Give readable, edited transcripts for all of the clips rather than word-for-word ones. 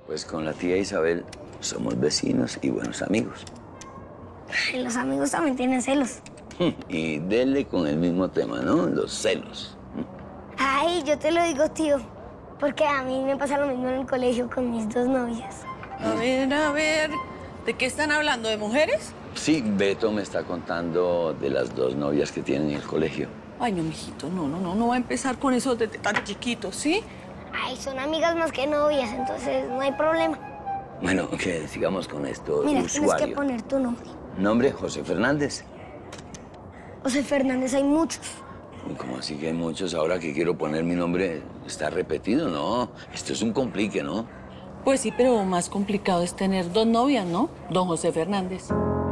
Pues con la tía Isabel somos vecinos y buenos amigos. Y los amigos también tienen celos. Y dele con el mismo tema, ¿no? Los celos. Ay, yo te lo digo, tío. Porque a mí me pasa lo mismo en el colegio con mis dos novias. A ver. ¿De qué están hablando? ¿De mujeres? Sí, Beto me está contando de las dos novias que tienen en el colegio. Ay, no, mijito, no va a empezar con eso desde tan chiquitos, ¿sí? Ay, son amigas más que novias, entonces no hay problema. Bueno, que sigamos con esto. Mira, Usuario. tienes que poner tu nombre. ¿Nombre? José Fernández. José Fernández hay muchos. ¿Cómo así que hay muchos? Ahora que quiero poner mi nombre, ¿está repetido? No, esto es un complique, ¿no? Pues sí, pero más complicado es tener dos novias, ¿no? Don José Fernández.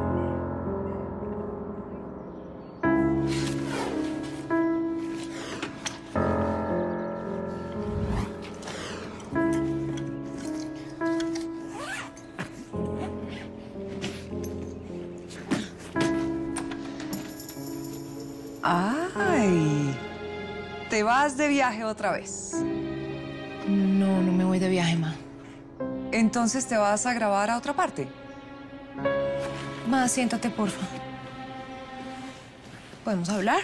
¡Ay! ¿Te vas de viaje otra vez? No me voy de viaje, ma. ¿Entonces te vas a grabar a otra parte? Ma, siéntate, porfa. ¿Podemos hablar?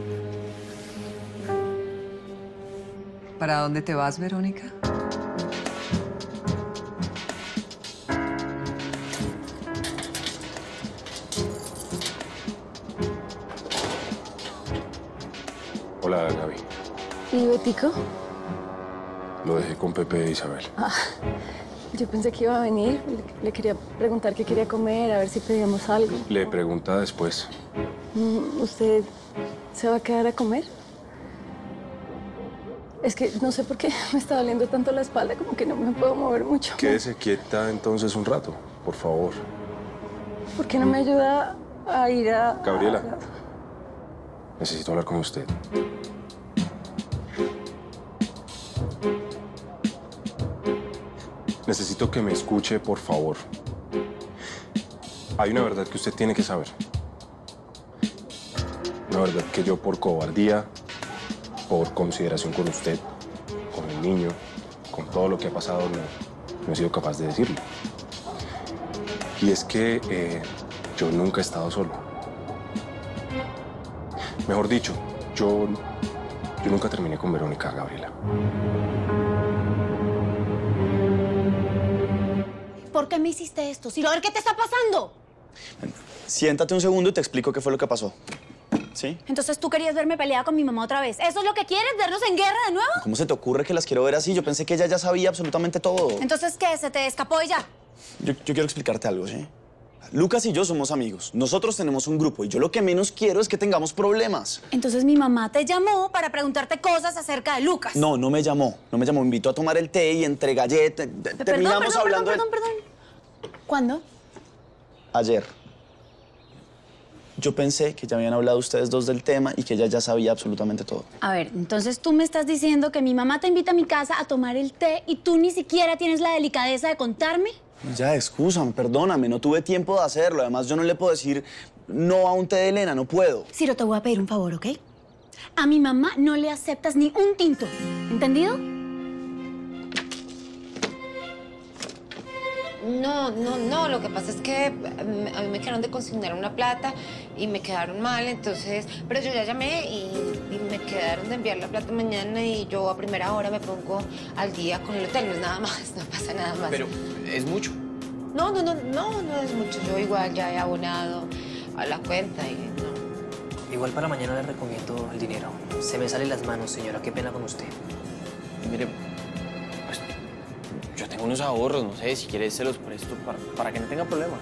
¿Para dónde te vas, Verónica? Hola, Gaby. ¿Y Betico? Lo dejé con Pepe e Isabel. Yo pensé que iba a venir. Le quería preguntar qué quería comer, a ver si pedíamos algo. Le pregunta después. ¿Usted se va a quedar a comer? Es que no sé por qué me está doliendo tanto la espalda, como que no me puedo mover mucho. Quédese quieta entonces un rato, por favor. ¿Por qué no me ayuda a ir a... Gabriela, necesito hablar con usted. Necesito que me escuche, por favor. Hay una verdad que usted tiene que saber. Una verdad que yo por cobardía, por consideración con usted, con el niño, con todo lo que ha pasado, no he sido capaz de decirle. Y es que yo nunca he estado solo. Mejor dicho, yo nunca terminé con Verónica, Gabriela. ¿Por qué me hiciste esto? Ciro, a ver, ¿qué te está pasando? Siéntate un segundo y te explico qué fue lo que pasó. ¿Sí? Entonces tú querías verme peleada con mi mamá otra vez. ¿Eso es lo que quieres? ¿Vernos en guerra de nuevo? ¿Cómo se te ocurre que las quiero ver así? Yo pensé que ella ya sabía absolutamente todo. Entonces, ¿qué? ¿Se te escapó ella? Yo quiero explicarte algo, ¿sí? Lucas y yo somos amigos. Nosotros tenemos un grupo y yo lo que menos quiero es que tengamos problemas. Entonces mi mamá te llamó para preguntarte cosas acerca de Lucas. No me llamó. Me invitó a tomar el té y entre galletas. Terminamos hablando Perdón. ¿Cuándo? Ayer. Yo pensé que ya habían hablado ustedes dos del tema y que ella ya sabía absolutamente todo. A ver, entonces tú me estás diciendo que mi mamá te invita a mi casa a tomar el té y tú ni siquiera tienes la delicadeza de contarme. Ya, excúsame, perdóname, no tuve tiempo de hacerlo. Además, yo no le puedo decir no a un té de Elena, no puedo. Ciro, te voy a pedir un favor, ¿ok? A mi mamá no le aceptas ni un tinto, ¿entendido? No, lo que pasa es que a mí me quedaron de consignar una plata y me quedaron mal, entonces... Pero yo ya llamé y me quedaron de enviar la plata mañana y yo a primera hora me pongo al día con el hotel, no es nada más, no pasa nada más. Pero, ¿es mucho? No es mucho, yo igual ya he abonado a la cuenta y no. Igual para mañana le recomiendo el dinero. Se me salen las manos, señora, qué pena con usted. Mire, pues, yo tengo unos ahorros, no sé, si quiere se los presto para que no tenga problemas.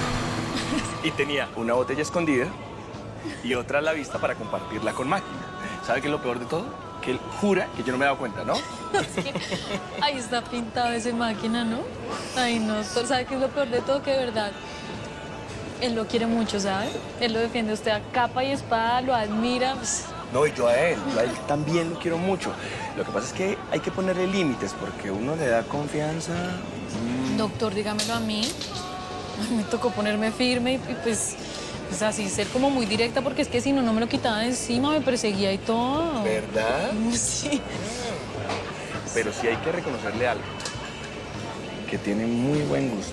Y tenía una botella escondida y otra a la vista para compartirla con máquina. ¿Sabe qué es lo peor de todo? Que él jura que yo no me he dado cuenta, ¿no? Es que ahí está pintado ese máquina, ¿no? Ay, no, doctor, ¿sabe qué es lo peor de todo? Que de verdad, él lo quiere mucho, ¿sabe? Él lo defiende a usted a capa y espada, lo admira. Pues... No, y yo a él también lo quiero mucho. Lo que pasa es que hay que ponerle límites porque uno le da confianza. Doctor, dígamelo a mí. Ay, me tocó ponerme firme y pues así ser como muy directa porque es que si no, no me lo quitaba de encima, me perseguía y todo. ¿Verdad? Sí. Pero sí hay que reconocerle algo. Que tiene muy buen gusto.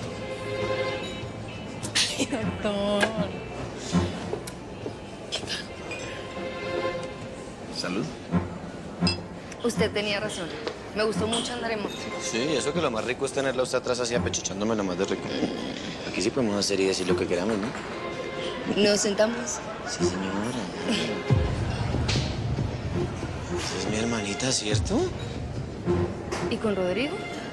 Ay, doctor. Salud. Usted tenía razón. Me gustó mucho andar en moto. Sí, eso que lo más rico es tenerla usted atrás así apechichándome lo más de rico. Aquí sí podemos hacer y decir lo que queramos, ¿no? ¿Nos sentamos? Sí, señora. Esa es mi hermanita, ¿cierto? ¿Y con Rodrigo?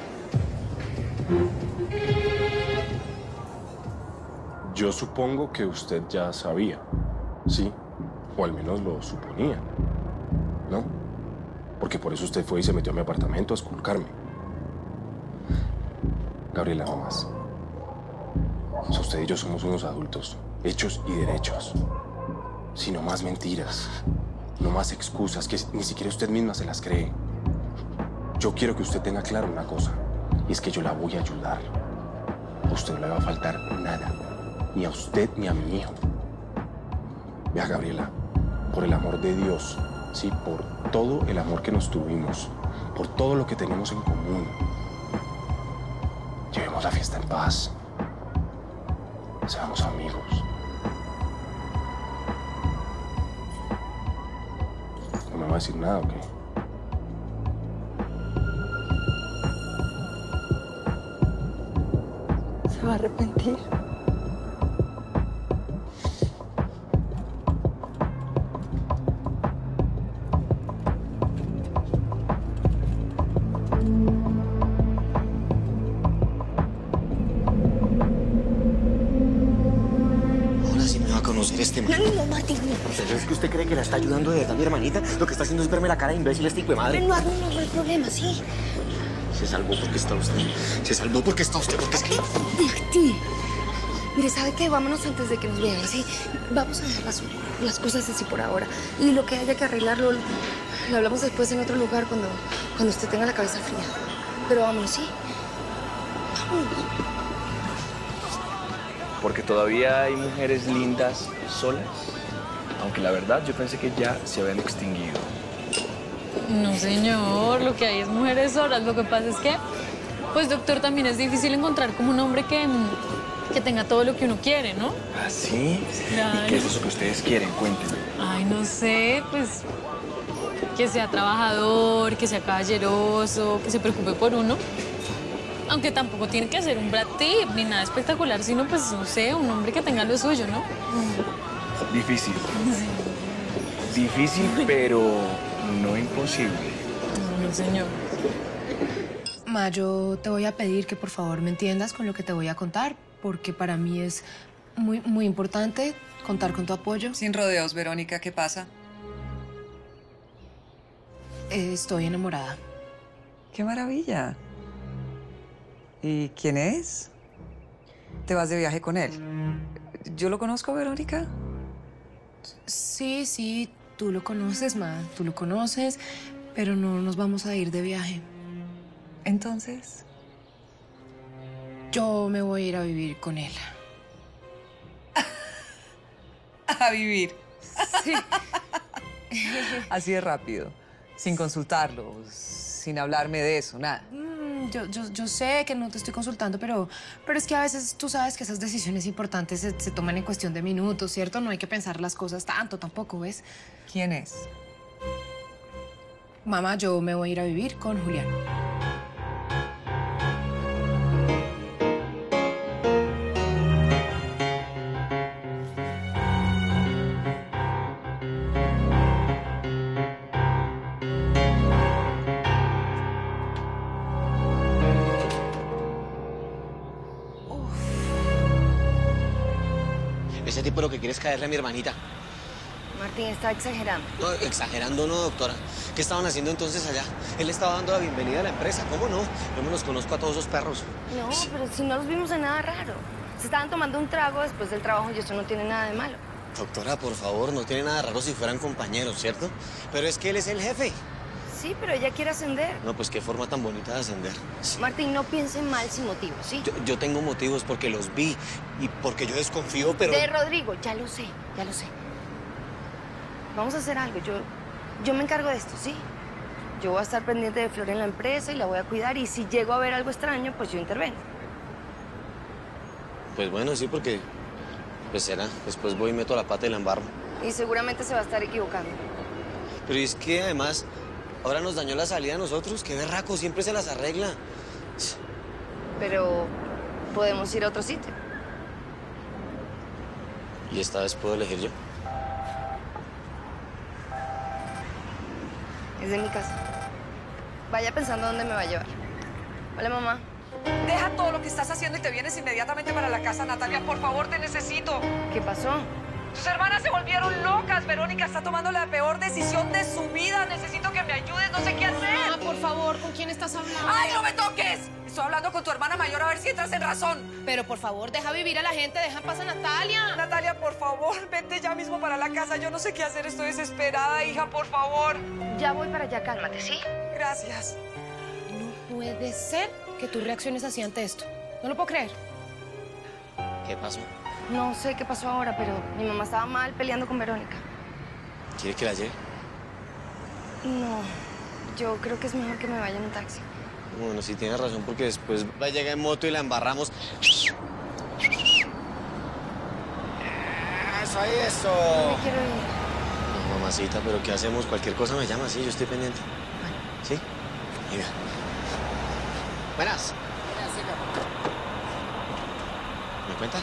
Yo supongo que usted ya sabía, ¿sí? O al menos lo suponía, ¿no? Porque por eso usted fue y se metió a mi apartamento a esculcarme. Gabriela, no más. O sea, usted y yo somos unos adultos, hechos y derechos. Si no más mentiras, no más excusas, que ni siquiera usted misma se las cree. Yo quiero que usted tenga claro una cosa, y es que yo la voy a ayudar. A usted no le va a faltar nada, ni a usted ni a mi hijo. Vea, Gabriela, por el amor de Dios, sí, por todo el amor que nos tuvimos, por todo lo que tenemos en común, llevemos la fiesta en paz. Seamos amigos. ¿No me va a decir nada o qué? Se va a arrepentir. Este man. No, Martín, no. ¿Es que usted cree que la está ayudando de verdad mi hermanita? Lo que está haciendo es verme la cara de imbécil este hijo de madre. No hay problema, sí. Se salvó porque está usted. Se salvó porque está usted, porque es que... Martín. Mire, ¿sabe qué? Vámonos antes de que nos vean, ¿sí? Vamos a dejar las cosas así por ahora. Y lo que haya que arreglarlo, lo hablamos después en otro lugar cuando usted tenga la cabeza fría. Pero vámonos, ¿sí? Vámonos. Porque todavía hay mujeres lindas solas. Aunque la verdad yo pensé que ya se habían extinguido. No, señor, lo que hay es mujeres solas. Lo que pasa es que, pues, doctor, también es difícil encontrar como un hombre que tenga todo lo que uno quiere, ¿no? ¿Ah, sí? Claro. ¿Y qué es eso que ustedes quieren? Cuéntenme. Ay, no sé, pues, que sea trabajador, que sea caballeroso, que se preocupe por uno. Aunque tampoco tiene que ser un Brad Pitt ni nada espectacular, sino, pues, no sé, un hombre que tenga lo suyo, ¿no? Difícil. Sí. Difícil, pero no imposible. No, señor. Ma, yo te voy a pedir que por favor me entiendas con lo que te voy a contar, porque para mí es muy, muy importante contar con tu apoyo. Sin rodeos, Verónica, ¿qué pasa? Estoy enamorada. ¡Qué maravilla! ¿Y quién es? ¿Te vas de viaje con él? ¿Yo lo conozco, Verónica? Sí, tú lo conoces, Ma, tú lo conoces, pero no nos vamos a ir de viaje. Entonces, yo me voy a ir a vivir con él. ¿A vivir? Sí. Así de rápido, sin consultarlo, sin hablarme de eso, nada. Yo sé que no te estoy consultando, pero es que a veces tú sabes que esas decisiones importantes se toman en cuestión de minutos, ¿cierto? No hay que pensar las cosas tanto tampoco, ¿ves? ¿Quién es? Mamá, yo me voy a ir a vivir con Julián. Ese tipo lo que quiere es caerle a mi hermanita. Martín está exagerando. No, exagerando no, doctora. ¿Qué estaban haciendo entonces allá? Él estaba dando la bienvenida a la empresa, ¿cómo no? Yo me los conozco a todos esos perros. No, pero si no los vimos en nada raro. Se estaban tomando un trago después del trabajo y eso no tiene nada de malo. Doctora, por favor, no tiene nada raro si fueran compañeros, ¿cierto? Pero es que él es el jefe. Sí, pero ella quiere ascender. No, pues qué forma tan bonita de ascender. Martín, no piense mal sin motivos, ¿sí? Yo tengo motivos porque los vi y porque yo desconfío, pero... De Rodrigo, ya lo sé, ya lo sé. Vamos a hacer algo, yo me encargo de esto, ¿sí? Yo voy a estar pendiente de Flor en la empresa y la voy a cuidar y si llego a ver algo extraño, pues yo intervengo. Pues bueno, sí, porque... Pues será. Después voy y meto la pata y la embarro. Y seguramente se va a estar equivocando. Pero es que además, ahora nos dañó la salida a nosotros. Qué berraco, siempre se las arregla. Pero podemos ir a otro sitio. ¿Y esta vez puedo elegir yo? Es de mi casa. Vaya pensando dónde me va a llevar. Hola, mamá. Deja todo lo que estás haciendo y te vienes inmediatamente para la casa, Natalia. Por favor, te necesito. ¿Qué pasó? Tus hermanas se volvieron locas. Verónica está tomando la peor decisión de su vida. Necesito que me ayudes, no sé qué hacer. Mamá, por favor, ¿con quién estás hablando? ¡Ay, no me toques! Estoy hablando con tu hermana mayor a ver si entras en razón. Pero por favor, deja vivir a la gente, deja en paz a Natalia. Natalia, por favor, vente ya mismo para la casa. Yo no sé qué hacer, estoy desesperada, hija, por favor. Ya voy para allá, cálmate, ¿sí? Gracias. No puede ser que tú reacciones así ante esto. No lo puedo creer. ¿Qué pasó? No sé qué pasó ahora, pero mi mamá estaba mal peleando con Verónica. ¿Quiere que la lleve? No, yo creo que es mejor que me vaya en un taxi. Bueno, sí tienes razón, porque después va a llegar en moto y la embarramos. ¡Eso, ahí, eso! Me quiero ir. No, mamacita, pero ¿qué hacemos? Cualquier cosa me llama, sí, yo estoy pendiente. ¿Sí? Venga. Buenas. ¿Me cuenta?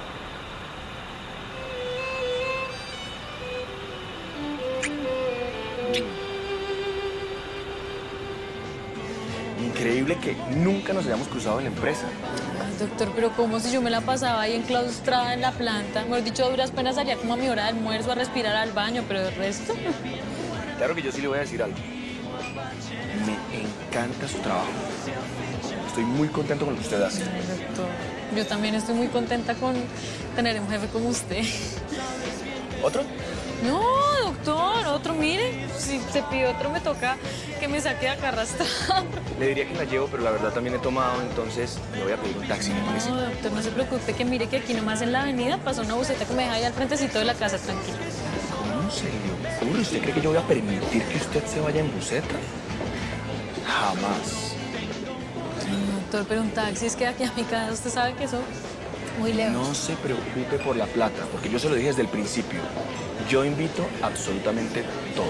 Increíble que nunca nos hayamos cruzado en la empresa. Ay, doctor, pero ¿cómo si yo me la pasaba ahí enclaustrada en la planta? Mejor dicho, a duras penas salía como a mi hora de almuerzo a respirar al baño, pero el resto... Claro que yo sí le voy a decir algo. Me encanta su trabajo. Estoy muy contento con lo que usted hace. Ay, doctor, yo también estoy muy contenta con tener un jefe como usted. ¿Otro? No, doctor, otro, mire. Si se pide otro, me toca que me saque de acá arrastrado. Le diría que la llevo, pero la verdad también he tomado, entonces le voy a pedir un taxi, ¿me parece? No, doctor, no se preocupe, que mire que aquí nomás en la avenida pasa una buseta que me deja ahí al frentecito de la casa, tranquilo. ¿Cómo se le ocurre? ¿Usted cree que yo voy a permitir que usted se vaya en buseta? Jamás. No, doctor, pero un taxi es que aquí a mi casa, usted sabe que eso muy lejos. No se preocupe por la plata, porque yo se lo dije desde el principio. Yo invito absolutamente todo.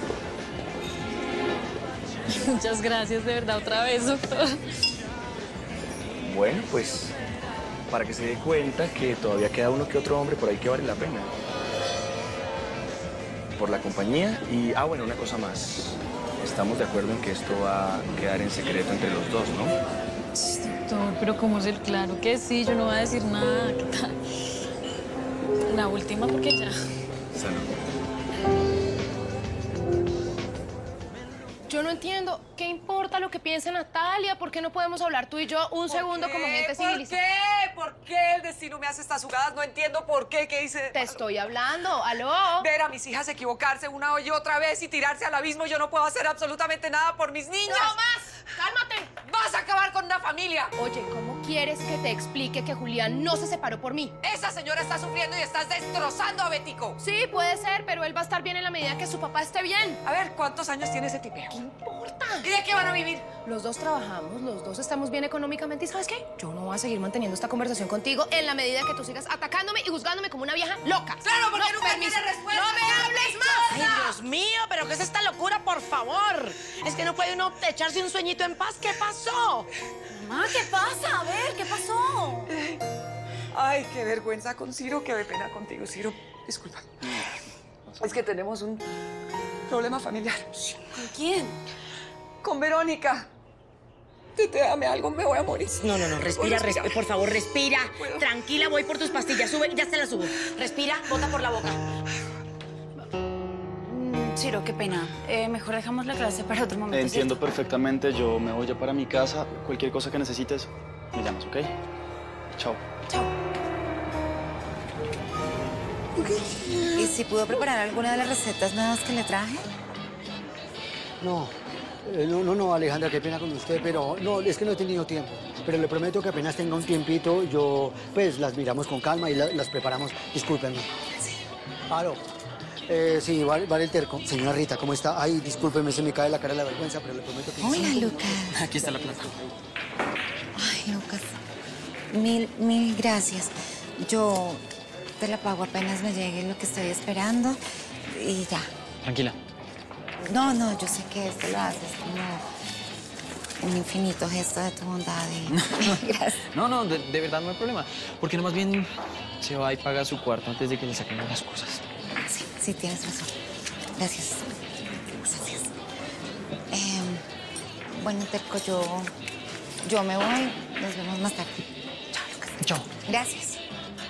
Muchas gracias, de verdad, otra vez, doctor. Bueno, pues, para que se dé cuenta que todavía queda uno que otro hombre por ahí que vale la pena. Por la compañía y, bueno, una cosa más. Estamos de acuerdo en que esto va a quedar en secreto entre los dos, ¿no? Sí, doctor, pero como ser claro que sí, yo no voy a decir nada. ¿Qué tal? La última, porque ya... Salud. Yo no entiendo. ¿Qué importa lo que piensa Natalia? ¿Por qué no podemos hablar tú y yo un segundo como gente civilizada? ¿Por qué el destino me hace estas jugadas? No entiendo por qué. ¿Qué hice? Te estoy hablando. ¿Aló? Ver a mis hijas equivocarse una y otra vez y tirarse al abismo. Yo no puedo hacer absolutamente nada por mis niñas. ¡No más! ¡Cálmate! ¡Vas a acabar con una familia! Oye, ¿cómo quieres que te explique que Julián no se separó por mí? Esa señora está sufriendo y estás destrozando a Bético. Sí, puede ser, pero él va a estar bien en la medida que su papá esté bien. A ver, ¿cuántos años tiene ese tipeo? ¿Qué importa? ¿Y de qué van a vivir? Los dos trabajamos, los dos estamos bien económicamente. ¿Y sabes qué? Yo no voy a seguir manteniendo esta conversación contigo en la medida que tú sigas atacándome y juzgándome como una vieja loca. ¡Claro, porque no, nunca permiso. tiene respuesta! ¡No me hables más! ¡Ay, Dios mío! ¿Pero qué es esta locura, por favor? Es que no puede uno echarse un sueñito en paz. ¿Qué pasó? Mamá, ¿qué pasa? A ver, ¿qué pasó? Ay, qué vergüenza con Ciro, qué pena contigo, Ciro. Disculpa. Es que tenemos un problema familiar. ¿Con quién? Con Verónica. Dame algo, me voy a morir. No, respira, por favor, respira. Tranquila, voy por tus pastillas. Sube, ya se las subo. Respira, bota por la boca. Ciro, qué pena. Mejor dejamos la clase para otro momento. Entiendo ¿cierto? perfectamente. Yo me voy ya para mi casa. Cualquier cosa que necesites, me llamas, ¿ok? Chao. ¿Y si pudo preparar alguna de las recetas nuevas que le traje? No, no, Alejandra, qué pena con usted, pero no, es que no he tenido tiempo. Pero le prometo que apenas tenga un tiempito, yo, pues, las miramos con calma y las preparamos. Discúlpenme. Sí. Aló. Sí, vale el terco. Señora Rita, ¿cómo está? Ay, discúlpeme, se me cae la cara de la vergüenza, pero le prometo que... Hola, Lucas. Aquí está la plata. Ay, Lucas, mil gracias. Yo te la pago apenas me llegue lo que estoy esperando y ya. Tranquila. No, yo sé que esto lo haces como un infinito gesto de tu bondad y... Gracias. No, de verdad no hay problema. Porque no, más bien se va y paga su cuarto antes de que le saquen las cosas. Sí, tienes razón. Gracias. Bueno, Terco, yo me voy. Nos vemos más tarde. Chao, Lucas. Chao. Gracias.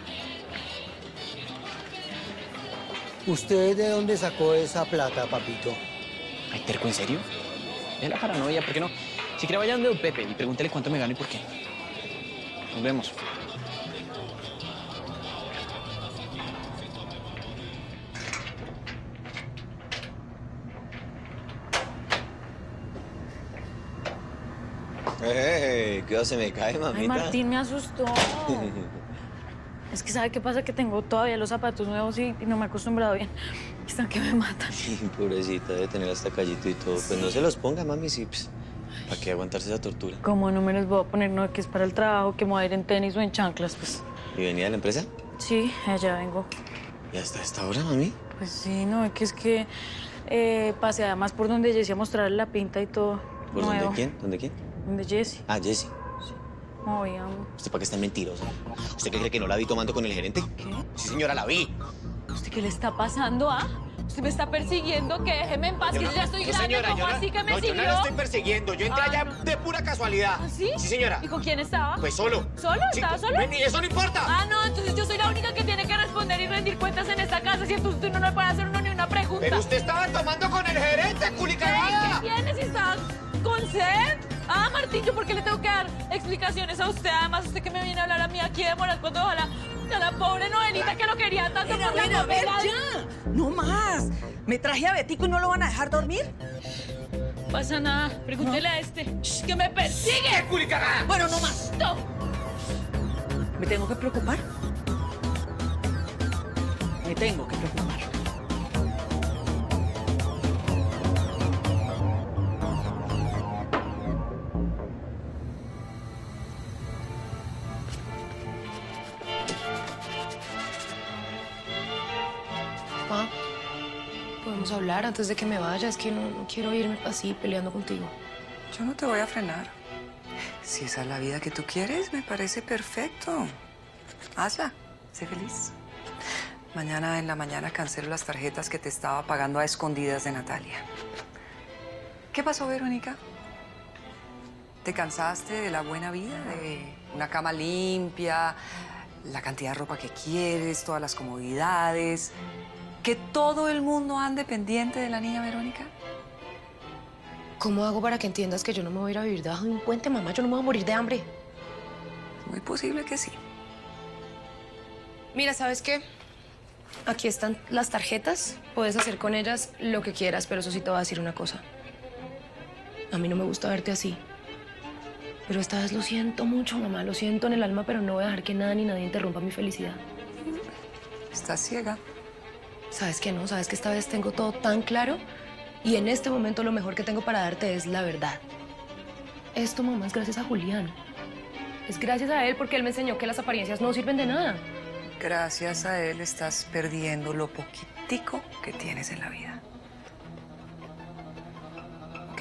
¿Usted de dónde sacó esa plata, papito? Ay, Terco, ¿en serio? Es la paranoia, ¿por qué no? Si quiere, vaya donde don Pepe y pregúntele cuánto me gano y por qué. Nos vemos. ¿Qué se me cae, mamita? Ay, Martín me asustó. Es que ¿sabe qué pasa? Que tengo todavía los zapatos nuevos y no me he acostumbrado bien. Están que me matan. Pobrecita, debe tener hasta callito y todo. Pues no se los ponga, mami, sí. Pues, ¿para qué aguantarse esa tortura? ¿Cómo no me los voy a poner? No, que es para el trabajo, que me voy a ir en tenis o en chanclas, pues. ¿Y venía de la empresa? Sí, allá vengo. ¿Y hasta esta hora, mami? Pues sí, no, es que pasé además por donde Jessie a mostrarle la pinta y todo. ¿Por nuevo. dónde quién? ¿Dónde quién? ¿Dónde Jessie? Ah, Jessie. Ay, amo. ¿Usted para qué está mentirosa? ¿Usted qué cree que no la vi tomando con el gerente? ¿Qué? Sí, señora, la vi. ¿Usted qué le está pasando, ah? ¿Usted me está persiguiendo? Que déjeme en paz, que yo ya estoy grande. Señora, ¿Cómo así que me no, siguió? yo no la estoy persiguiendo. Yo entré allá de pura casualidad. ¿Ah, sí? Sí, señora. ¿Y con quién estaba? Pues solo. ¿Solo? Sí, ¿Estaba solo? ven, y eso no importa. Ah, no, entonces yo soy la única que tiene que responder y rendir cuentas en esta casa. Si entonces usted no me puede hacer ni una pregunta. Pero usted estaba tomando con el gerente, culicagada. ¿Qué tiene si estaba con sed? Ah, Martín, ¿yo por qué le tengo que dar explicaciones a usted? Además, usted que me viene a hablar a mí aquí de moral cuando a la pobre Noelita que lo quería tanto por la a ver, comida. ya. No más. Me traje a Betico y no lo van a dejar dormir. Pasa nada. Pregúntele a este. Shh, ¡que me persigue! ¡Qué culicagada! Bueno, no más. No. ¿Me tengo que preocupar? Me tengo que preocupar. Pa, podemos hablar antes de que me vaya. Es que no quiero irme así peleando contigo. Yo no te voy a frenar. Si esa es la vida que tú quieres, me parece perfecto. Hazla. Sé feliz. Mañana en la mañana cancelo las tarjetas que te estaba pagando a escondidas de Natalia. ¿Qué pasó, Verónica? ¿Te cansaste de la buena vida? De una cama limpia, la cantidad de ropa que quieres, todas las comodidades. ¿Que todo el mundo ande pendiente de la niña Verónica? ¿Cómo hago para que entiendas que yo no me voy a ir a vivir debajo de un puente, mamá? Yo no me voy a morir de hambre. Muy posible que sí. Mira, ¿sabes qué? Aquí están las tarjetas. Puedes hacer con ellas lo que quieras, pero eso sí te voy a decir una cosa. A mí no me gusta verte así. Pero esta vez lo siento mucho, mamá. Lo siento en el alma, pero no voy a dejar que nada ni nadie interrumpa mi felicidad. Estás ciega. ¿Sabes qué no? ¿Sabes que esta vez tengo todo tan claro? Y en este momento lo mejor que tengo para darte es la verdad. Esto, mamá, es gracias a Julián. Es gracias a él porque él me enseñó que las apariencias no sirven de nada. Gracias a él estás perdiendo lo poquitico que tienes en la vida. Ok.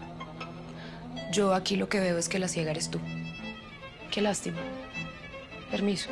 Yo aquí lo que veo es que la ciega eres tú. Qué lástima. Permiso.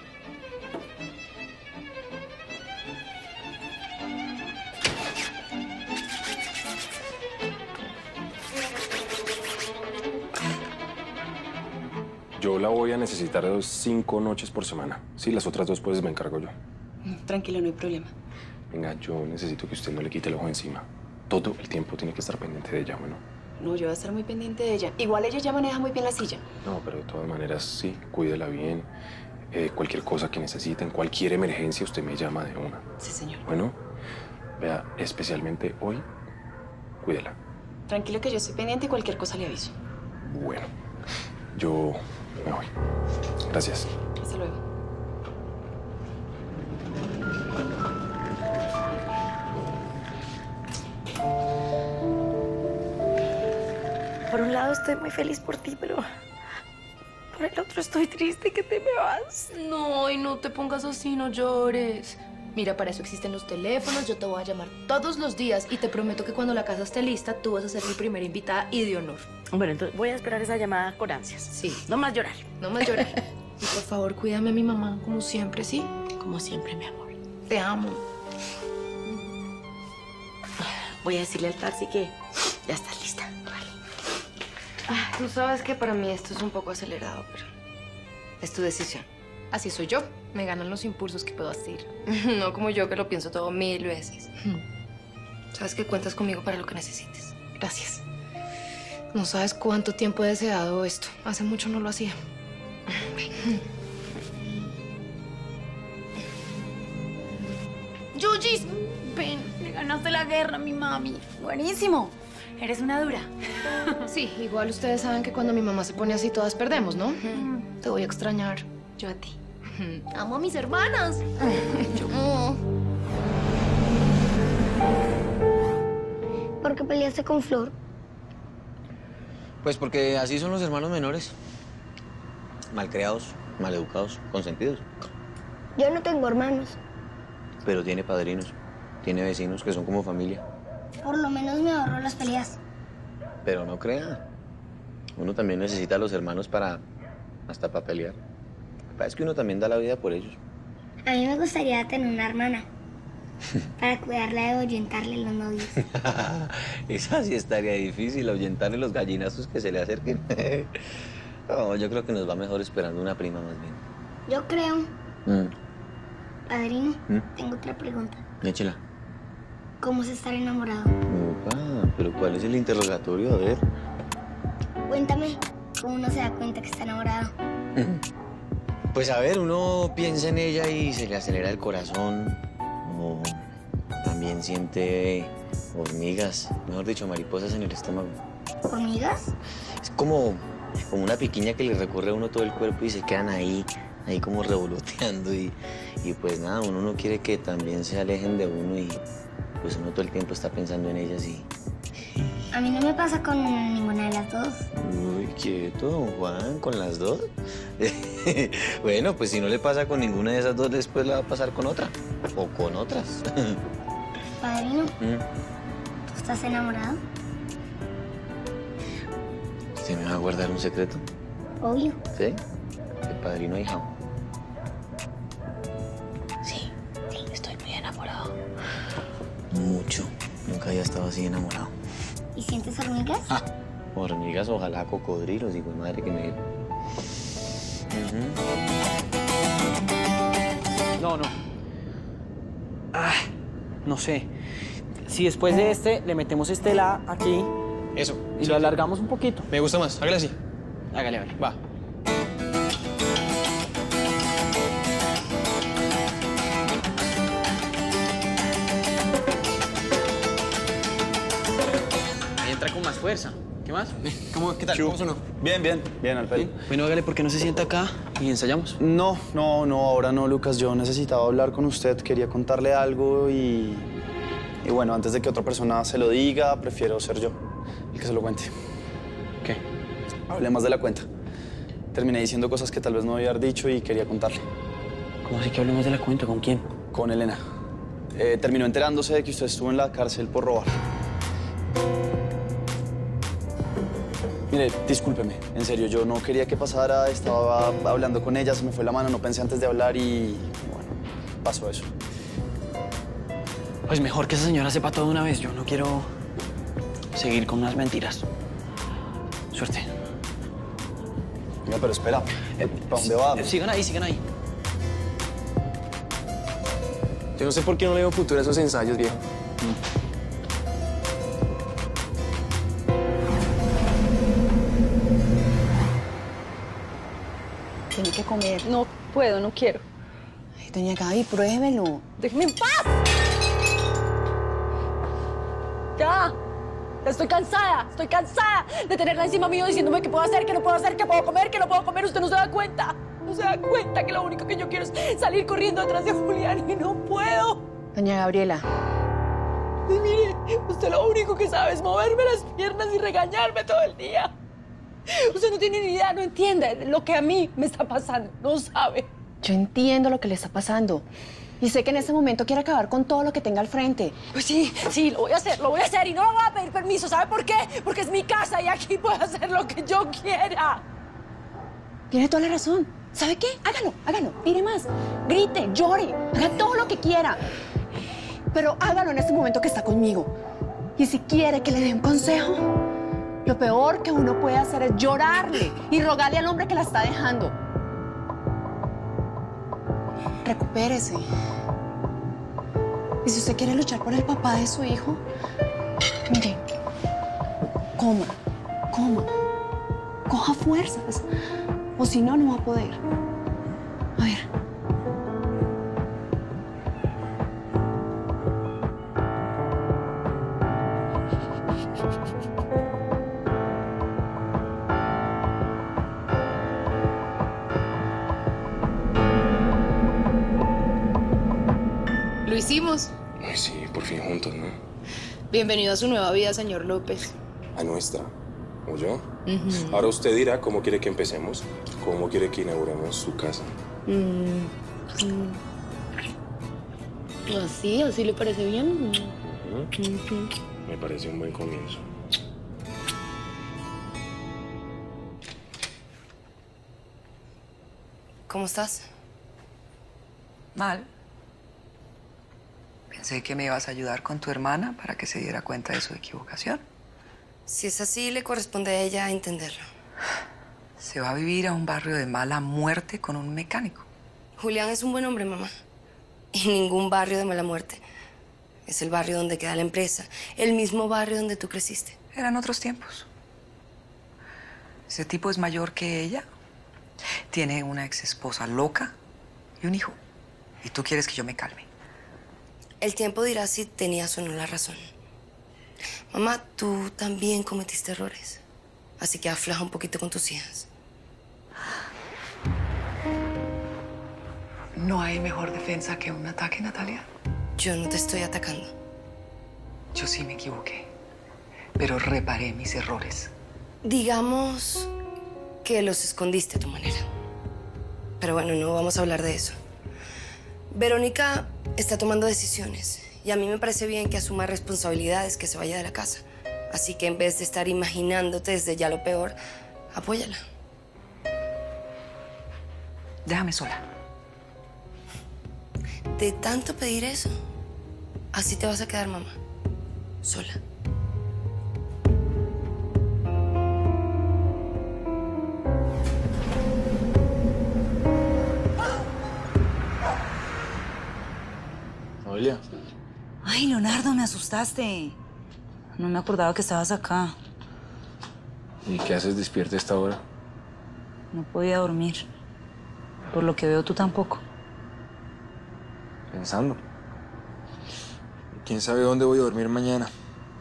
Yo la voy a necesitar 5 noches por semana. Sí, las otras 2 pues me encargo yo. Tranquilo, no hay problema. Venga, yo necesito que usted no le quite el ojo encima. Todo el tiempo tiene que estar pendiente de ella, bueno. No, yo voy a estar muy pendiente de ella. Igual ella ya maneja muy bien la silla. No, pero de todas maneras, sí, cuídela bien. Cualquier cosa que necesiten, cualquier emergencia, usted me llama de una. Sí, señor. Bueno, vea, especialmente hoy, cuídela. Tranquilo que yo estoy pendiente y cualquier cosa le aviso. Bueno, yo me voy. Gracias. Hasta luego. Por un lado estoy muy feliz por ti, pero por el otro estoy triste que te me vas. No, y no te pongas así, no llores. Mira, para eso existen los teléfonos, yo te voy a llamar todos los días y te prometo que cuando la casa esté lista, tú vas a ser mi primera invitada y de honor. Bueno, entonces voy a esperar esa llamada con ansias. Sí. No más llorar. No más llorar. Y por favor, cuídame a mi mamá, como siempre, ¿sí? Como siempre, mi amor. Te amo. Voy a decirle al taxi que ya estás lista. Tú sabes que para mí esto es un poco acelerado, pero es tu decisión. Así soy yo. Me ganan los impulsos que puedo hacer. No como yo que lo pienso todo 1000 veces. Sabes que cuentas conmigo para lo que necesites. Gracias. No sabes cuánto tiempo he deseado esto. Hace mucho no lo hacía. Yuyis, ven, le ganaste la guerra a mi mami. Buenísimo. Eres una dura. Sí, igual ustedes saben que cuando mi mamá se pone así, todas perdemos, ¿no? Te voy a extrañar. Yo a ti. Amo a mis hermanas. ¿Por qué peleaste con Flor? Pues porque así son los hermanos menores. Malcriados, maleducados, consentidos. Yo no tengo hermanos. Pero tiene padrinos, tiene vecinos que son como familia. Por lo menos me ahorro las peleas. Pero no crea. Uno también necesita a los hermanos hasta para pelear. Lo que pasa es que uno también da la vida por ellos. A mí me gustaría tener una hermana. Para cuidarla de ahuyentarle los novios. Esa sí estaría difícil, ahuyentarle los gallinazos que se le acerquen. No, yo creo que nos va mejor esperando una prima más bien. Yo creo. Padrino, tengo otra pregunta. Échela. ¿Cómo es estar enamorado? Opa, pero ¿cuál es el interrogatorio? A ver. Cuéntame, ¿cómo uno se da cuenta que está enamorado? Pues a ver, uno piensa en ella y se le acelera el corazón. O también siente hormigas, mejor dicho, mariposas en el estómago. ¿Hormigas? Es como una piquiña que le recorre a uno todo el cuerpo y se quedan ahí como revoloteando. Y pues nada, uno no quiere que también se alejen de uno y pues uno todo el tiempo está pensando en ellas y... A mí no me pasa con ninguna de las dos. Uy, quieto, don Juan, ¿con las dos? Bueno, pues si no le pasa con ninguna de esas dos, después le va a pasar con otra. O con otras. Padrino, ¿tú estás enamorado? ¿Usted me va a guardar un secreto? Obvio. ¿Sí? ¿De padrino a hija? Sí, estoy muy enamorado. Mucho. Nunca había estado así enamorado. ¿Y sientes hormigas? Hormigas, ojalá cocodrilos, hijo de madre que me... No. No sé. Si después de este le metemos este la aquí... Eso. Y lo alargamos un poquito. Me gusta más. Hágale así. Hágale, a ver. Va. Ahí entra con más fuerza. ¿Qué más? ¿Qué tal? ¿Cómo sonó? Bien, Alfredo. Bueno, hágale, ¿por qué no se sienta acá y ensayamos? No, ahora no, Lucas. Yo necesitaba hablar con usted, quería contarle algo y bueno, antes de que otra persona se lo diga, prefiero ser yo el que se lo cuente. ¿Qué? Hablé más de la cuenta. Terminé diciendo cosas que tal vez no debía haber dicho y quería contarle. ¿Cómo así que hablemos de la cuenta? ¿Con quién? Con Elena. Terminó enterándose de que usted estuvo en la cárcel por robar. Mire, discúlpeme, en serio, yo no quería que pasara, estaba hablando con ella, se me fue la mano, no pensé antes de hablar y bueno, pasó eso. Pues mejor que esa señora sepa todo de una vez, yo no quiero seguir con unas mentiras. Suerte. Venga, pero espera, ¿para dónde va? Sigan ahí. Yo no sé por qué no le veo futuro a esos ensayos, viejo. Tiene que comer. No puedo, no quiero. Ay, doña Gaby, pruébelo. ¡Déjeme en paz! ¡Ya! Estoy cansada de tenerla encima mío diciéndome qué puedo hacer, qué no puedo hacer, qué puedo comer, qué no puedo comer. Usted no se da cuenta. No se da cuenta que lo único que yo quiero es salir corriendo detrás de Julián y no puedo. Doña Gabriela. Y mire, usted lo único que sabe es moverme las piernas y regañarme todo el día. Usted no tiene ni idea, no entiende lo que a mí me está pasando, no sabe. Yo entiendo lo que le está pasando. Y sé que en este momento quiere acabar con todo lo que tenga al frente. Pues sí, lo voy a hacer y no me voy a pedir permiso. ¿Sabe por qué? Porque es mi casa y aquí puedo hacer lo que yo quiera. Tiene toda la razón. ¿Sabe qué? Hágalo, tire más, grite, llore, haga todo lo que quiera. Pero hágalo en este momento que está conmigo. Y si quiere que le dé un consejo, lo peor que uno puede hacer es llorarle y rogarle al hombre que la está dejando. Recupérese. Y si usted quiere luchar por el papá de su hijo, mire, coma, coja fuerzas. O si no, no va a poder. A ver. Lo hicimos. Ay, sí, por fin juntos, ¿no? Bienvenido a su nueva vida, señor López. A nuestra. ¿O yo? Ahora usted dirá cómo quiere que empecemos, cómo quiere que inauguremos su casa. ¿Así le parece bien? Me parece un buen comienzo. ¿Cómo estás? Mal. Pensé que me ibas a ayudar con tu hermana para que se diera cuenta de su equivocación. Si es así, le corresponde a ella entenderlo. Se va a vivir a un barrio de mala muerte con un mecánico. Julián es un buen hombre, mamá. Y ningún barrio de mala muerte. Es el barrio donde queda la empresa. El mismo barrio donde tú creciste. Eran otros tiempos. Ese tipo es mayor que ella. Tiene una exesposa loca y un hijo. Y tú quieres que yo me calme. El tiempo dirá si tenías o no la razón. Mamá, tú también cometiste errores. Así que afloja un poquito con tus hijas. No hay mejor defensa que un ataque, Natalia. Yo no te estoy atacando. Yo sí me equivoqué, pero reparé mis errores. Digamos que los escondiste a tu manera. Pero bueno, no vamos a hablar de eso. Verónica está tomando decisiones y a mí me parece bien que asuma responsabilidades, que se vaya de la casa. Así que en vez de estar imaginándote desde ya lo peor, apóyala. Déjame sola. De tanto pedir eso, así te vas a quedar, mamá. Sola. Noelia. Ay, Leonardo, me asustaste. No me acordaba que estabas acá. ¿Y qué haces despierta a esta hora? No podía dormir. Por lo que veo, tú tampoco. Pensando. ¿Quién sabe dónde voy a dormir mañana?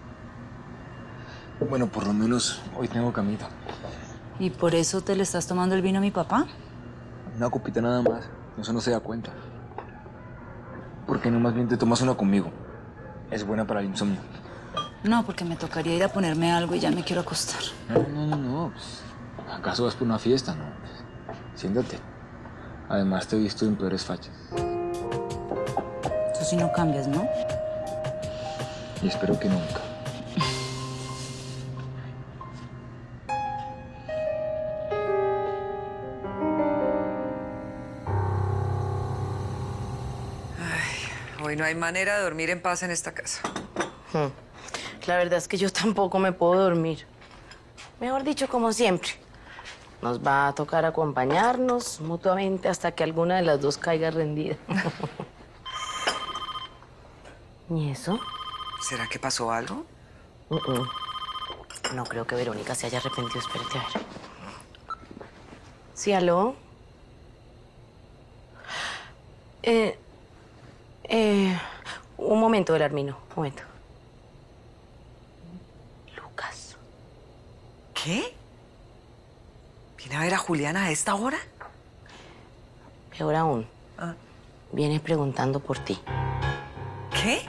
Bueno, por lo menos hoy tengo camita. ¿Y por eso te le estás tomando el vino a mi papá? Una copita nada más. Eso no se da cuenta. ¿Por qué no más bien te tomas una conmigo? Es buena para el insomnio. No, porque me tocaría ir a ponerme algo y ya me quiero acostar. No. Pues, ¿acaso vas por una fiesta? No. Siéntate. Además, te he visto en peores fachas. Tú sí no cambias, ¿no? Y espero que nunca. Hoy no hay manera de dormir en paz en esta casa. La verdad es que yo tampoco me puedo dormir. Mejor dicho, como siempre. Nos va a tocar acompañarnos mutuamente hasta que alguna de las dos caiga rendida. ¿Y eso? ¿Será que pasó algo? No creo que Verónica se haya arrepentido. Espérate a ver. ¿Sí, aló? Un momento, Belarmino. Un momento. Lucas. ¿Qué? ¿Viene a ver a Juliana a esta hora? Peor aún. Viene preguntando por ti. ¿Qué?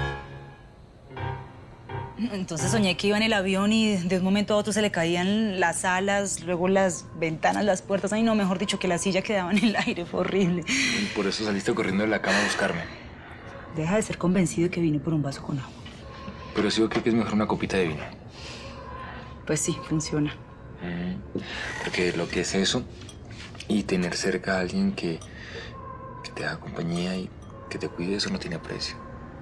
Entonces soñé que iba en el avión y de un momento a otro se le caían las alas, luego las ventanas, las puertas. Ay, no, mejor dicho, que la silla quedaba en el aire. Fue horrible. Y por eso saliste corriendo de la cama a buscarme. Deja de ser convencido de que vine por un vaso con agua. Pero sí, yo creo que es mejor una copita de vino. Pues sí, funciona. Porque lo que es eso y tener cerca a alguien que te haga compañía y que te cuide, eso no tiene precio.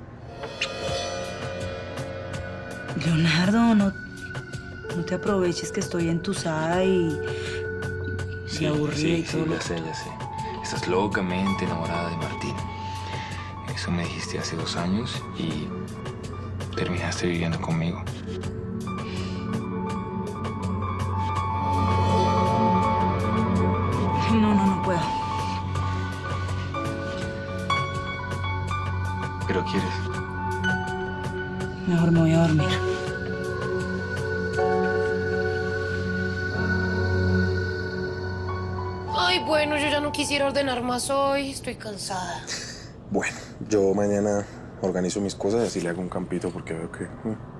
Leonardo, no te aproveches que estoy entusada y aburrida y todo. Sí, ya sé. Estás locamente enamorada de Martín. Eso me dijiste hace 2 años y terminaste viviendo conmigo. No puedo. ¿Pero quieres? Mejor me voy a dormir. Ay, bueno, yo ya no quisiera ordenar más hoy. Estoy cansada. Bueno, yo mañana organizo mis cosas y así le hago un campito porque veo que...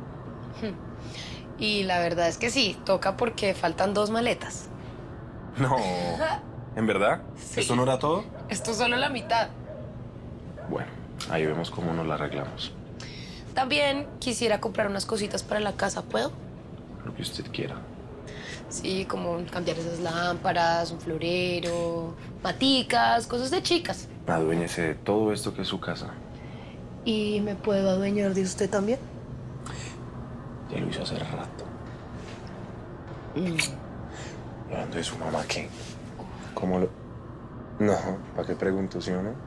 Y la verdad es que sí, toca porque faltan 2 maletas. No, ¿en verdad? Sí. ¿Esto no era todo? Esto es solo la mitad. Bueno, ahí vemos cómo nos la arreglamos. También quisiera comprar unas cositas para la casa, ¿puedo? Lo que usted quiera. Sí, como cambiar esas lámparas, un florero, maticas, cosas de chicas. Aduéñese de todo esto que es su casa. ¿Y me puedo adueñar de usted también? Ya lo hizo hace rato. Hablando de su mamá, ¿qué? ¿Cómo lo...? No, ¿para qué pregunto, sí o no?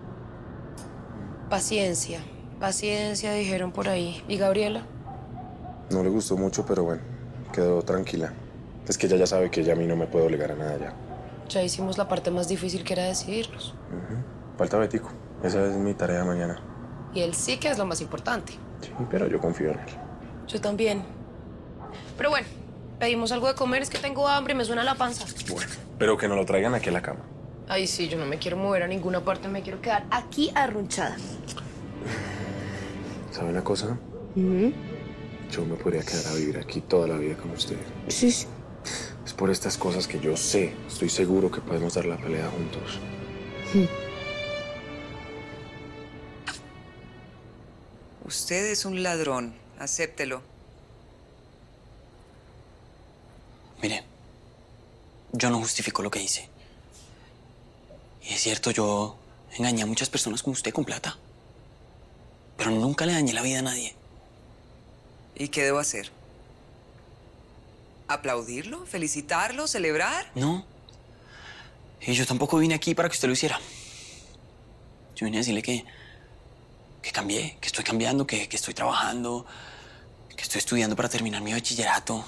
Paciencia, dijeron por ahí. ¿Y Gabriela? No le gustó mucho, pero bueno, quedó tranquila. Es que ella ya sabe que ella a mí no me puede obligar a nada ya. Ya hicimos la parte más difícil, que era decidirnos. Falta Betico. Esa es mi tarea mañana. Y él sí que es lo más importante. Sí, pero yo confío en él. Yo también. Pero bueno, pedimos algo de comer, es que tengo hambre y me suena la panza. Bueno, pero que nos lo traigan aquí a la cama. Ay, sí, yo no me quiero mover a ninguna parte, me quiero quedar aquí arrunchada. ¿Sabe una cosa? Yo me podría quedar a vivir aquí toda la vida con usted. Sí. Es por estas cosas que yo sé, estoy seguro que podemos dar la pelea juntos. Usted es un ladrón. Acéptelo. Mire, yo no justifico lo que hice. Y es cierto, yo engañé a muchas personas como usted con plata. Pero nunca le dañé la vida a nadie. ¿Y qué debo hacer? ¿Aplaudirlo? ¿Felicitarlo? ¿Celebrar? No. Y yo tampoco vine aquí para que usted lo hiciera. Yo vine a decirle que cambié, que estoy cambiando, que estoy trabajando, que estoy estudiando para terminar mi bachillerato,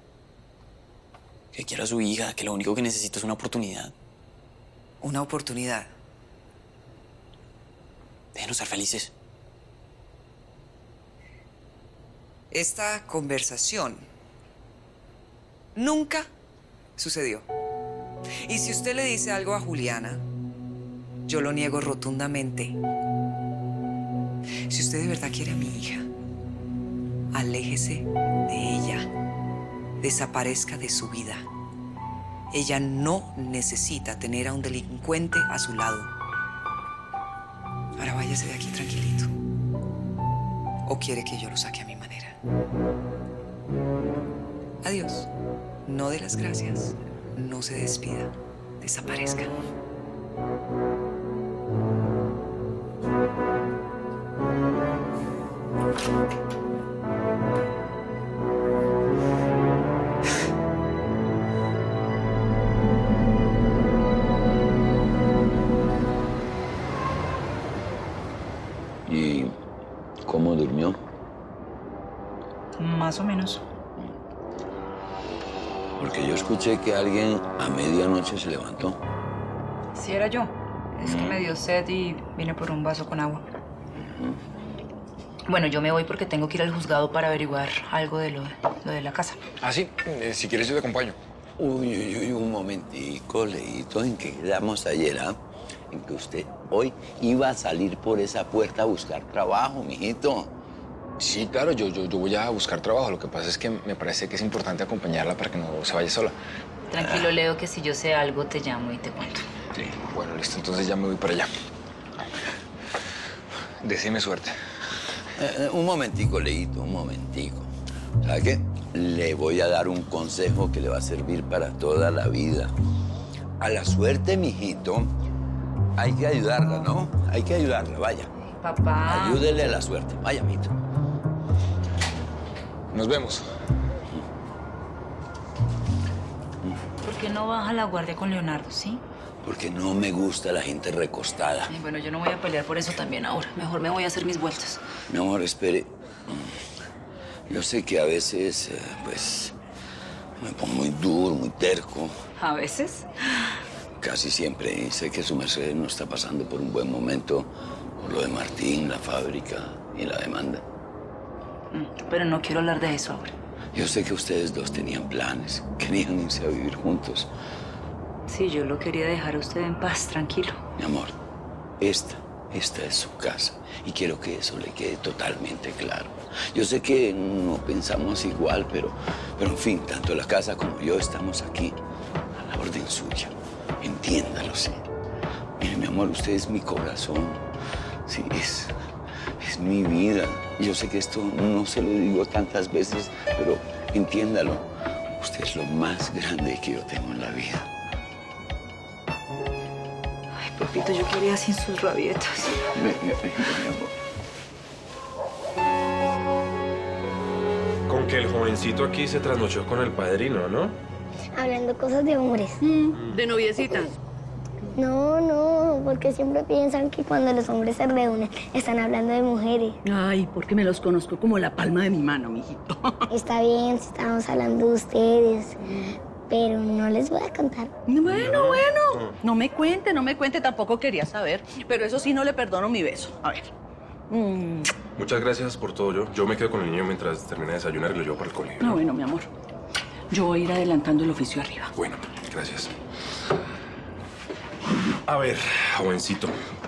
que quiero a su hija, que lo único que necesito es una oportunidad. ¿Una oportunidad? Déjenos ser felices. Esta conversación nunca sucedió. Y si usted le dice algo a Juliana, yo lo niego rotundamente. Si usted de verdad quiere a mi hija, aléjese de ella. Desaparezca de su vida. Ella no necesita tener a un delincuente a su lado. Ahora váyase de aquí tranquilito. ¿O quiere que yo lo saque a mi manera? Adiós. No dé las gracias. No se despida. Desaparezca. ¿Y durmió? Más o menos. Porque yo escuché que alguien a medianoche se levantó. Sí, era yo. Es que me dio sed y vine por un vaso con agua. Bueno, yo me voy porque tengo que ir al juzgado para averiguar algo de lo de la casa. Ah, sí. Si quieres yo te acompaño. Uy, un momentico, Leito, ¿en qué quedamos ayer, ah? En que usted hoy iba a salir por esa puerta a buscar trabajo, mijito. Sí, claro, yo voy a buscar trabajo. Lo que pasa es que me parece que es importante acompañarla para que no se vaya sola. Tranquilo, Leo, que si yo sé algo te llamo y te cuento. Sí, bueno, listo. Entonces ya me voy para allá. Decime suerte. Un momentico, Leito, un momentico. ¿Sabe qué? Le voy a dar un consejo que le va a servir para toda la vida. A la suerte, mijito, hay que ayudarla, ¿no? Hay que ayudarla, vaya. Papá. Ayúdele a la suerte. Vaya, mijito. Nos vemos. ¿Por qué no baja la guardia con Leonardo, sí? Porque no me gusta la gente recostada. Ay, bueno, yo no voy a pelear por eso también ahora. Mejor me voy a hacer mis vueltas. Mi amor, espere. Yo sé que a veces, pues, me pongo muy duro, muy terco. ¿A veces? Casi siempre. Y sé que su merced no está pasando por un buen momento por lo de Martín, la fábrica y la demanda. Pero no quiero hablar de eso ahora. Yo sé que ustedes dos tenían planes. Querían irse a vivir juntos. Sí, yo lo quería dejar a usted en paz, tranquilo. Mi amor, esta es su casa. Y quiero que eso le quede totalmente claro. Yo sé que no pensamos igual, pero en fin, tanto la casa como yo estamos aquí a la orden suya. Entiéndalo, sí. Mire, mi amor, usted es mi corazón. Sí, es mi vida. Yo sé que esto no se lo digo tantas veces, pero entiéndalo. Usted es lo más grande que yo tengo en la vida. Ay, papito, yo quería sin sus rabietas. Mi amor. Con que el jovencito aquí se trasnochó con el padrino, ¿no? Hablando cosas de hombres. ¿De noviecitas? No, porque siempre piensan que cuando los hombres se reúnen están hablando de mujeres. Ay, porque me los conozco como la palma de mi mano, mijito. Está bien, si estamos hablando de ustedes, pero no les voy a contar. Bueno. No me cuente, tampoco quería saber. Pero eso sí, no le perdono mi beso. A ver. Muchas gracias por todo. Yo me quedo con el niño mientras termine de desayunar y lo llevo para el colegio. No, bueno, mi amor. Yo voy a ir adelantando el oficio arriba. Bueno, gracias. A ver, jovencito.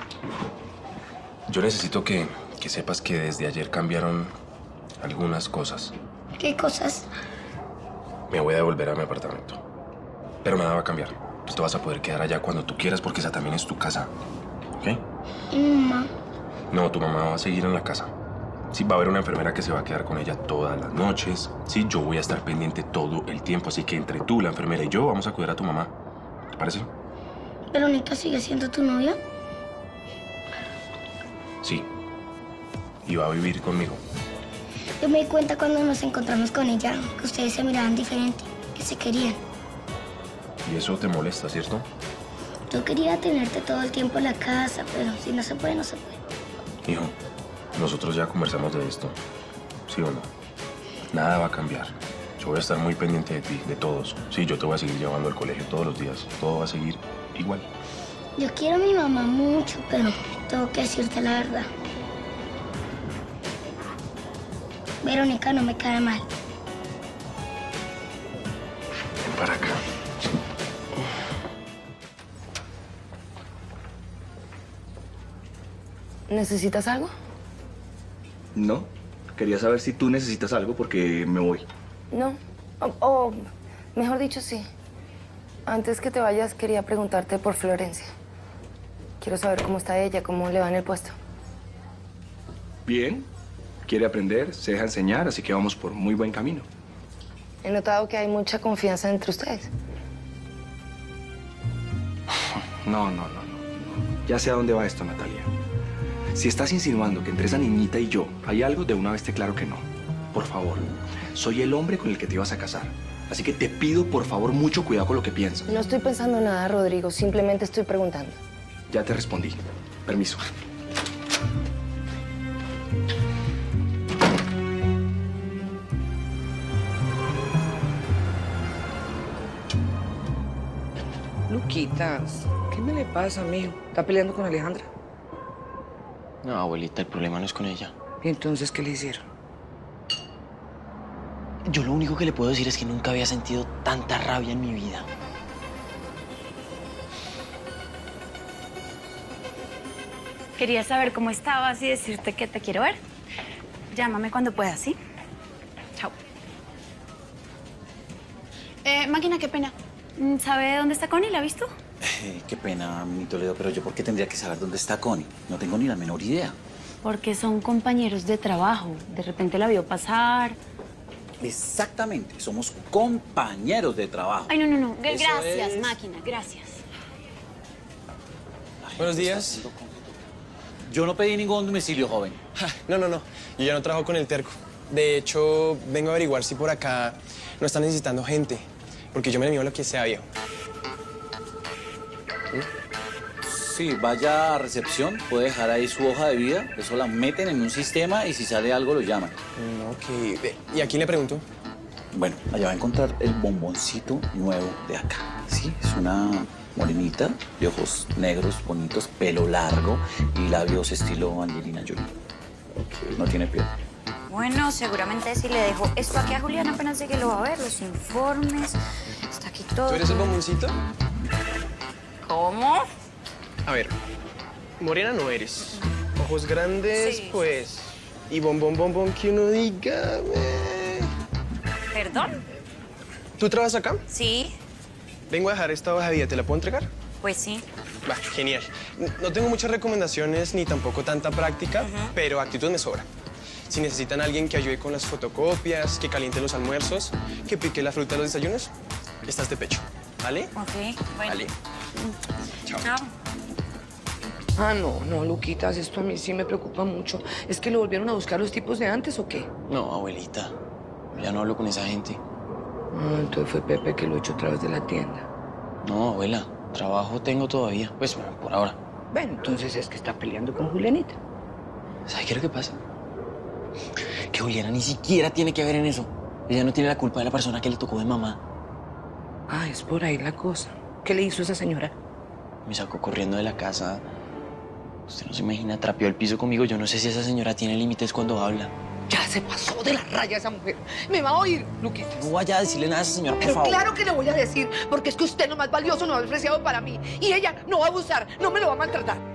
Yo necesito que sepas que desde ayer cambiaron algunas cosas. ¿Qué cosas? Me voy a devolver a mi apartamento. Pero nada va a cambiar. Tú te vas a poder quedar allá cuando tú quieras porque esa también es tu casa. ¿Ok? ¿Y mamá? No, tu mamá va a seguir en la casa. Sí, va a haber una enfermera que se va a quedar con ella todas las noches. Sí, yo voy a estar pendiente todo el tiempo. Así que entre tú, la enfermera y yo vamos a cuidar a tu mamá. ¿Te parece? ¿Verónica sigue siendo tu novia? Sí. Y va a vivir conmigo. Yo me di cuenta cuando nos encontramos con ella que ustedes se miraban diferente, que se querían. Y eso te molesta, ¿cierto? Yo quería tenerte todo el tiempo en la casa, pero si no se puede, no se puede. Hijo, nosotros ya conversamos de esto. ¿Sí o no? Nada va a cambiar. Yo voy a estar muy pendiente de ti, de todos. Sí, yo te voy a seguir llevando al colegio todos los días. Todo va a seguir igual. Yo quiero a mi mamá mucho, pero tengo que decirte la verdad. Verónica no me cae mal. Ven para acá. ¿Necesitas algo? No. Quería saber si tú necesitas algo porque me voy. No. O mejor dicho, sí. Antes que te vayas, quería preguntarte por Florencia. Quiero saber cómo está ella, cómo le va en el puesto. Bien. Quiere aprender, se deja enseñar, así que vamos por muy buen camino. He notado que hay mucha confianza entre ustedes. No. Ya sé a dónde va esto, Natalia. Si estás insinuando que entre esa niñita y yo hay algo, de una vez te claro que no. Por favor, soy el hombre con el que te ibas a casar. Así que te pido, por favor, mucho cuidado con lo que piensas. No estoy pensando en nada, Rodrigo. Simplemente estoy preguntando. Ya te respondí. Permiso. Luquitas, ¿qué me le pasa, mijo? ¿Está peleando con Alejandra? No, abuelita, el problema no es con ella. ¿Y entonces qué le hicieron? Yo lo único que le puedo decir es que nunca había sentido tanta rabia en mi vida. Quería saber cómo estabas y decirte que te quiero ver. Llámame cuando puedas, ¿sí? Chao. Máquina, qué pena. ¿Sabe dónde está Connie? ¿La ha visto? Qué pena, mi Toledo, pero yo ¿por qué tendría que saber dónde está Connie? No tengo ni la menor idea. Porque son compañeros de trabajo. De repente la vio pasar. Exactamente, somos compañeros de trabajo. Ay, no. Eso Gracias, es. máquina, gracias. Buenos días. Yo no pedí ningún domicilio, joven. No. Yo ya no trabajo con el terco. De hecho, vengo a averiguar si por acá no están necesitando gente. Porque yo me envío lo que sea, viejo. Sí, vaya a recepción, puede dejar ahí su hoja de vida, eso la meten en un sistema y si sale algo lo llaman. Ok, ¿y a quién le pregunto? Bueno, allá va a encontrar el bomboncito nuevo de acá, ¿sí? Es una morenita, de ojos negros, bonitos, pelo largo y labios estilo Angelina Jolie. No tiene piel. Bueno, seguramente si le dejo esto aquí a Julián apenas sé que lo va a ver, los informes, está aquí todo. ¿Tú eres el bomboncito? ¿Cómo? A ver, morena no eres. Ojos grandes, Sí. pues. Y bombón que uno diga. ¿Perdón? ¿Tú trabajas acá? Sí, Vengo a dejar esta hoja de vida, ¿te la puedo entregar? pues sí. Va, genial. No tengo muchas recomendaciones ni tampoco tanta práctica, pero actitud me sobra. Si necesitan a alguien que ayude con las fotocopias, que caliente los almuerzos, que pique la fruta de los desayunos, estás de pecho, ¿vale? Ok, bueno. Vale. Chao. Ah, no, Luquitas, esto a mí sí me preocupa mucho. ¿Es que lo volvieron a buscar los tipos de antes o qué? No, abuelita. Ya no hablo con esa gente. Ah, entonces fue Pepe que lo echó a través de la tienda. No, abuela. Trabajo tengo todavía. Pues, por ahora. Bueno, entonces es que está peleando con Julianita. ¿Sabes qué es lo que pasa? Que Juliana ni siquiera tiene que ver en eso. Ella no tiene la culpa de la persona que le tocó de mamá. Ah, es por ahí la cosa. ¿Qué le hizo esa señora? Me sacó corriendo de la casa. Usted no se imagina, trapeó el piso conmigo. Yo no sé si esa señora tiene límites cuando habla. Ya se pasó de la raya esa mujer. Me va a oír, Luquitas. No vaya a decirle nada a esa señora, por Pero favor. claro que le voy a decir, porque es que usted es lo más valioso, no es preciado para mí. Y ella no va a abusar, no me lo va a maltratar.